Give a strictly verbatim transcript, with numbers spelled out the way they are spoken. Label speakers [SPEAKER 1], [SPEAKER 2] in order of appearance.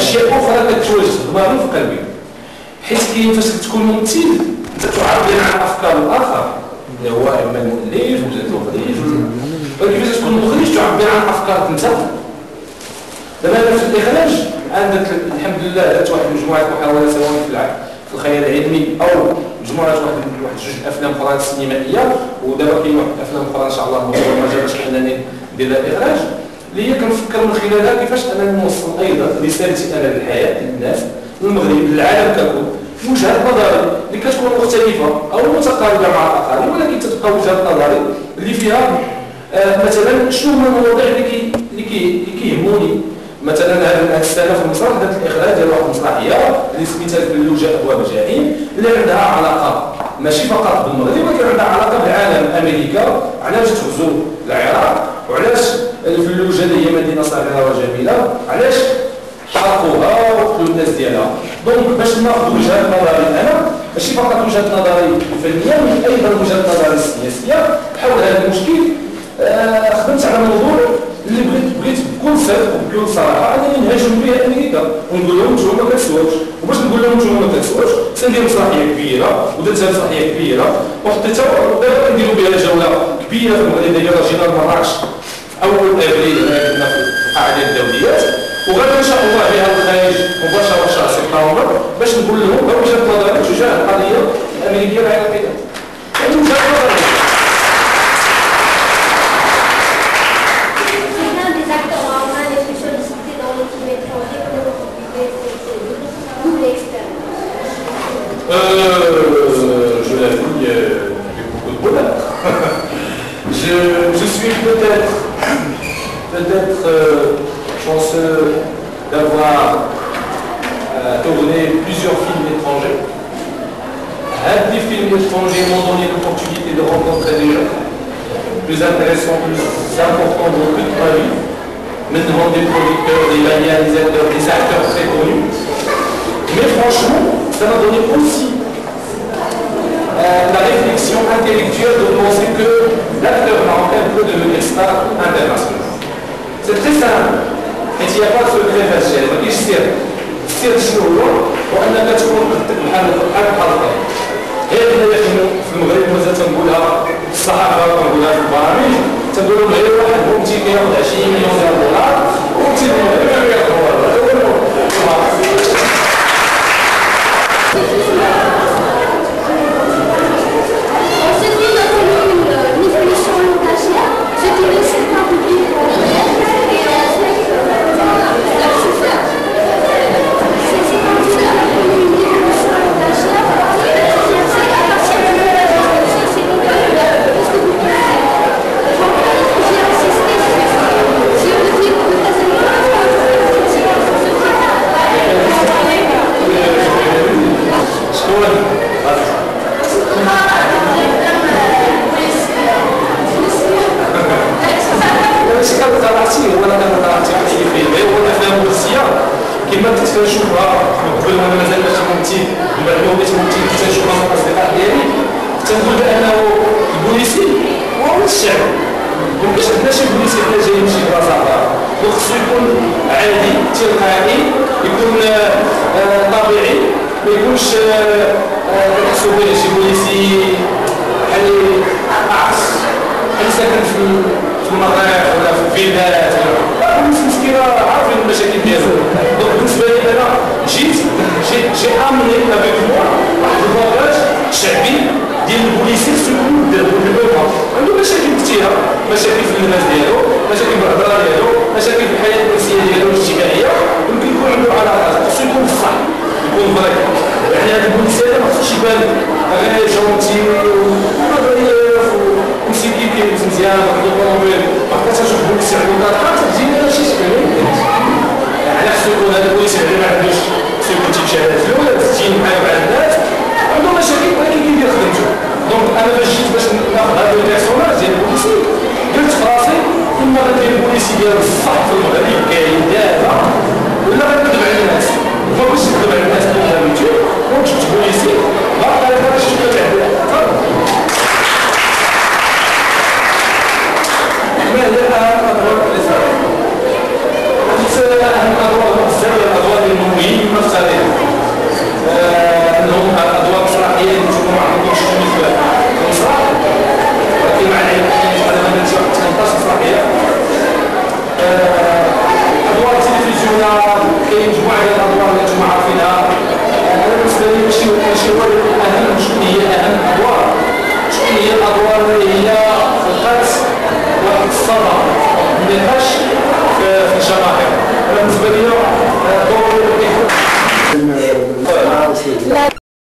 [SPEAKER 1] اشياء اخرى كتواجد في دماغي وفي قلبي، حيت كاين فاش تكون ممثل انت تعبر عن افكار الاخر اللي هو اما المؤلف ولا المخرج، ولكن فاش تكون مخرج تعبر عن افكارك انت. دابا في الاخراج عندك الحمد لله درت واحد مجموعه محاولات سواء في في الخيال العلمي او مجموعه واحد واحد جوج افلام اخرى سينمائيه، ودابا كاين واحد الافلام اخرى ان شاء الله ما جابش انني ندير لها اخراج، اللي هي كنفكر من خلالها كيفاش انا نوصل ايضا رسالتي انا للحياه للناس للمغرب للعالم ككل وجهه نظري اللي كتكون مختلفه او متقاربه مع الاخرين، ولكن تبقى وجهه نظري اللي فيها آه مثلا شنو هما المواضيع اللي كي اللي كي كيهموني. مثلا هذه السنه في المسرح درت الاخراج ديال واحد المسرحيه اللي سميتها باللوجه ابواب الجحيم، اللي عندها علاقه ماشي فقط بالمغرب ولكن عندها علاقه بالعالم. امريكا علاش تغزو العراق وعلاش الفلوجه اللي هي مدينه صغيره وجميله علاش حرقوها وقتلوا الناس ديالها. دونك باش ناخذ وجهه نظري انا ماشي فقط وجهه نظري الفنيه ولكن ايضا وجهه نظري السياسيه حول هذا المشكل. آه خدمت على موضوع اللي بغيت بغيت بكل صدق وبكل صراحه انني نهاجم بها امريكا ونقول لهم نتوما ما كتسواوش، وباش نقول لهم نتوما ما كتسواوش سندير مسرحيه كبيره ودرتها مسرحيه كبيره وحطيتها دابا كنديروا بها جوله كبيره في المغرب ديال جينا لمراكش في اول ابريل كنا في القاعه ديال الدوليات، وغادي ان شاء الله بها الخارج مباشره في شهر سبتمبر باش نقول لهم وجهه نظري تجاه القضيه الامريكيه العراقيه. يعني وجهه نظري Euh, je l'avoue, avec beaucoup de bonheur. je, je suis peut-être peut-être euh, chanceux d'avoir euh, tourné plusieurs films étrangers. Un des films étrangers m'ont donné l'opportunité de rencontrer des gens plus intéressants, plus importants dans toute ma vie. Maintenant des producteurs, des réalisateurs, des acteurs très connus. Mais franchement, ça m'a donné aussi euh, la réflexion intellectuelle de penser que l'acteur marocain peut devenir star international. C'est très simple. Et il n'y a pas de secret facile. ما كاينش سر. السر شنو هو؟ وأنك تكون بحال بحال الحلقة. غير حنايا في المغرب مازال تنقولها في الصحافة تنقولها في البرامج تنقول لهم غير واحد ممثل كياخذ عشرين مليون دولار وممثل المغرب كياخذ كما كنت كنشوفها قبل ما مازال ماشي ممثل ومن بعد ما وليت ممثل كنت كنشوفها مع الاصدقاء ديالي تنقول بانه البوليسي هو الشعب. ممكنش عندنا شي بوليسي حنا جايين من شي بلاصه اخرى، خصو يكون عادي تلقائي يكون طبيعي ما يكونش كنحسوا به شي بوليسي بحال اعص بحال ساكن في المغرب ولا في الفيلات. الناس مسكينه عارفين المشاكل ديالهم. دونك بالنسبه لي انا جيت جيت جي امني افيك موا واحد الباكاج شعبي ديال البوليسي خصو يكون بالبلوكا عنده مشاكل كثيره، مشاكل في اللباس ديالو، مشاكل في الهضره ديالو، مشاكل في الحياه النفسيه ديالو الاجتماعيه، يمكن يكون عنده علاقات خصو يكون صح يكون فري. يعني هذا البوليسي هذا ما خصوش يبان غير جونتي وظريف ومسكين كيلبس مزيان واحد الطوموبيل ما بقيتش نشوف بوليسي عنده كارطه تجيني انا شي شكل. يعني خصو يكون هذا البوليسي اللي ما عندوش خصو يكون تيمشي على الفلوس تجيني بحال مع الناس عنده مشاكل ولكن كيدير خدمته. دونك انا باش جيت باش ناخذ هذا البيرسوناج ديال البوليسي قلت في راسي اما غندير البوليسي ديال الصح في المغرب كاين دابا ولا غنكذب على الناس. وما بغيتش نكذب على الناس كما قلتو دونك جبت بوليسي باقي على باش نكذب على ما هي اهم الادوار اللي صارت؟ اهم الادوار بزاف ديال الادوار تعبرهاش